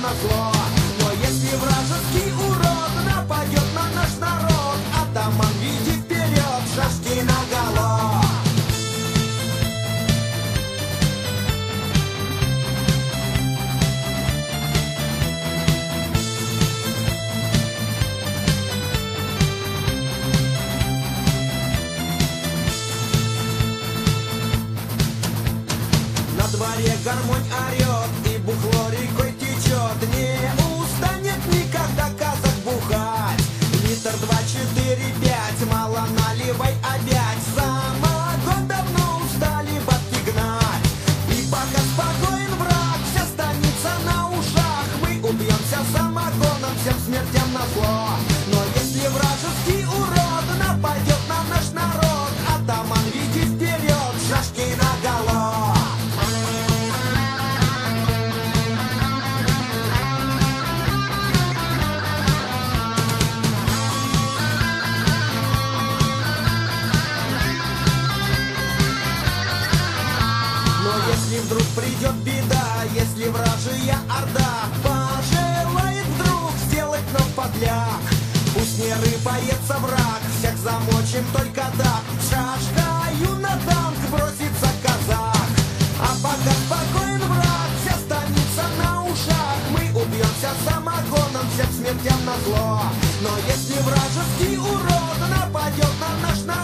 назло. Но если вражеский урод нападет на наш народ, атаман, веди вперед, шашки наголо. На дворе гармонь орет и бухло рекой течет. Не устанет никогда казак бухать. Литр 2, 4, 5, мало наливай опять. Самогон давно устали бабки гнать. И пока спокоен враг, вся станица на ушах. Мы убьемся самогоном, всем смертям назло. Но если вражеский урод нападет на наш народ, атаман, веди вперед, шашки наголо. Если вдруг придет беда, если вражья орда пожелает вдруг сделать нам подляк, пусть не рыпается враг, всех замочим только так. Шашкою на танк бросится казак. А пока спокоен враг, вся станица на ушах. Мы убьемся самогоном, всем смертям назло. Но если вражеский урод нападет на наш народ,